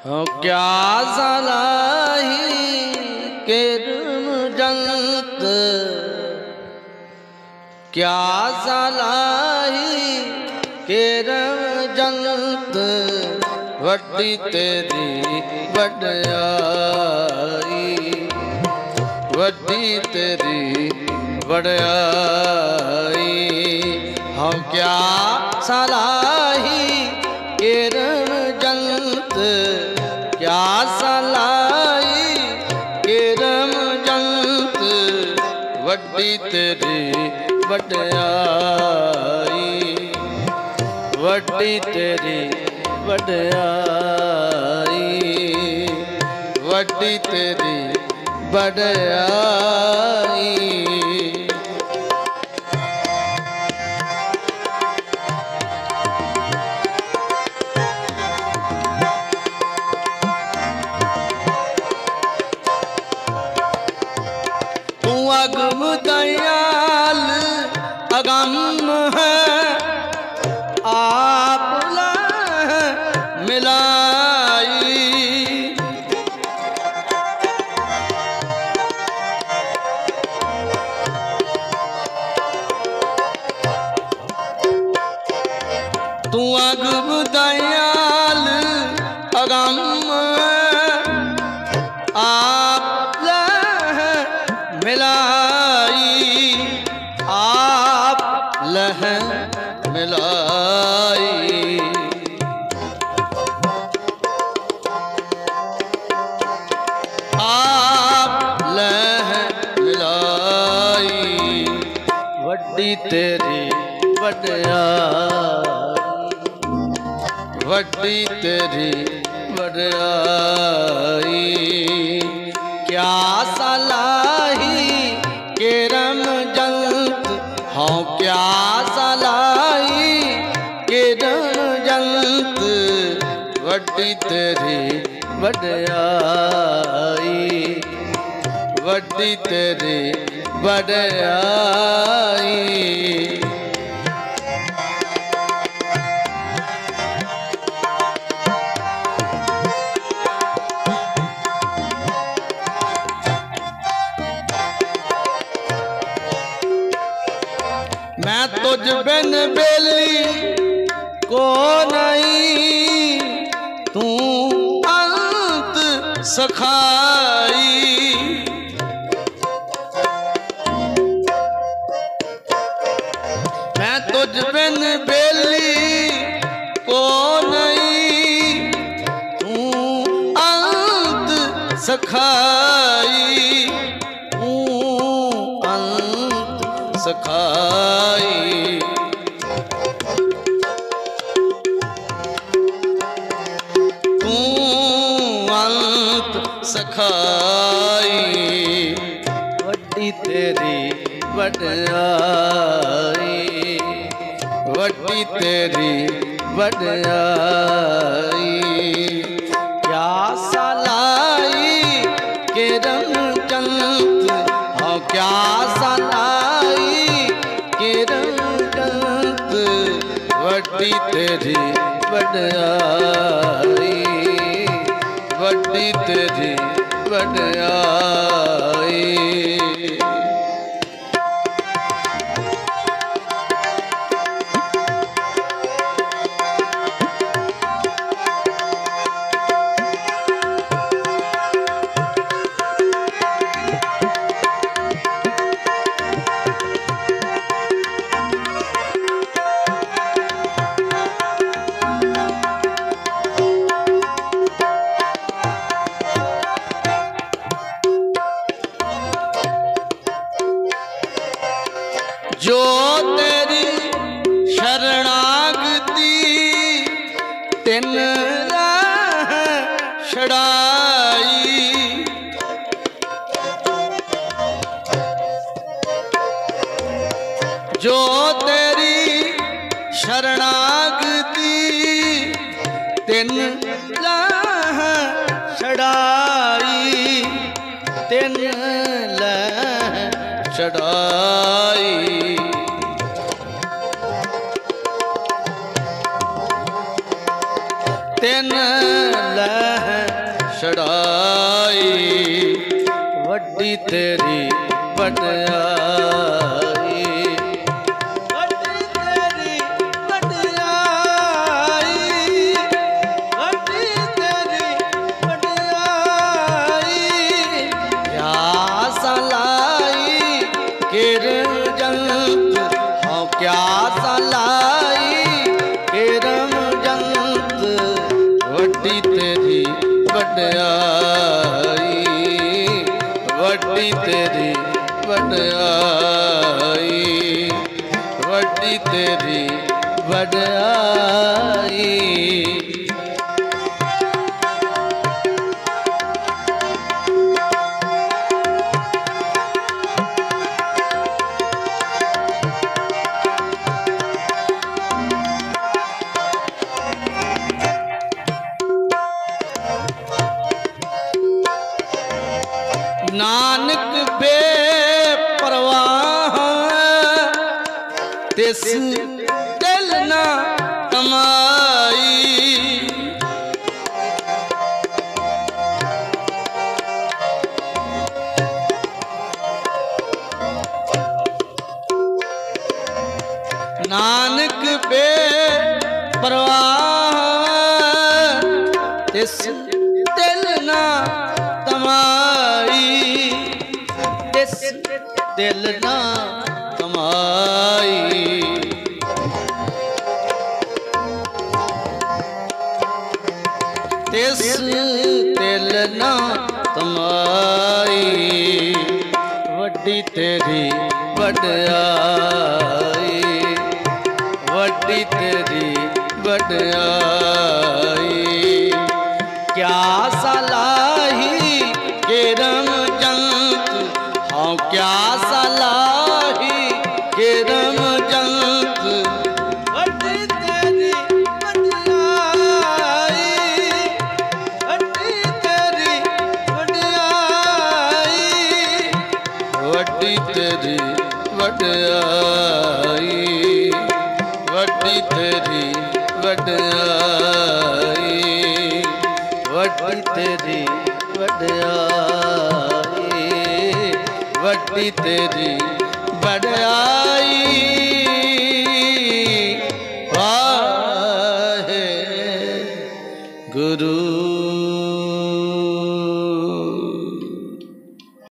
हो क्या सलाही केरम जंत, क्या सलाही केरम जंत, वड्डी तेरी वड्याई, वड्डी तेरी वड्याई। हम क्या सलाही केरम जंत, क्या सलाई केरम जंत, वड्डी तेरी वड्याई, वड्डी तेरी वड्याई, वड्डी तेरी वड्याई। अगम दयाल अगम है, आप मिलाई, तू अगम दयाल अगम मिलाई, आप लह मिलाई, आप लह मिलाई, वड्डी तेरी वड्याई, वड्डी तेरी वड्याई। क्या सलाही केरम जंत, हाँ क्या सलाई केरम जंत, वड्डी तेरी वड्याई, वड्डी तेरी वड्याई। मैं तुझ बिन बेली को नहीं, तू अंत सखाई, मैं तुझ बिन बेली को नहीं, तू अंत सखाई, तू अंत सखाई। तू अंत सखाई, वड्डी तेरी वड्याई, वड्डी तेरी वड्याई। क्या सलाई केरम जंत, हाँ क्या सलाई केरम जंत, वड्डी तेरी वड्याई, वड्डी तेरी वड्याई। जो तेरी शरणागति तिन राह छड़ाई, जो तेरी शरणागति तिन राह छड़ाई, तिन राह छड़ाई। तिन लह ਵੱਡੀ ਤੇਰੀ ਵਡਿਆਈ ਵੱਡੀ ਤੇਰੀ ਵਡਿਆਈ ਵੱਡੀ ਤੇਰੀ ਵਡਿਆਈ ਕਿਆ ਸਲਾਈ ਕਿਰਨ ਜੰਤ ਹਾਂ ਕਿਆ ਸਲਾਈ ਕਿਰਨ ਜੰਤ ਵੱਡੀ ਤੇਰੀ ਵਡਿਆਈ ਵੱਡੀ ਤੇਰੀ ਵਡਿਆਈ ਵੱਡੀ ਤੇਰੀ ਵਡਿਆਈ नानक बेपरवाह तिस दिल ना कमाई नानक बेपरवाह तिस दिल ना कमाई दिल ना कमाई तिस दिल ना कमाई वड्डी तेरी वडयाई वड्डी तेरी वडयाई क्या सलाही केरम जंत हाँ क्या सलाही केरम जंत वड्डी तेरी वडयाई वड्डी तेरी वडयाई वड्डी तेरी वडयाई वड्डी तेरी वडयाई वड्डी तेरी वडयाई वड्डी तेरी वडयाई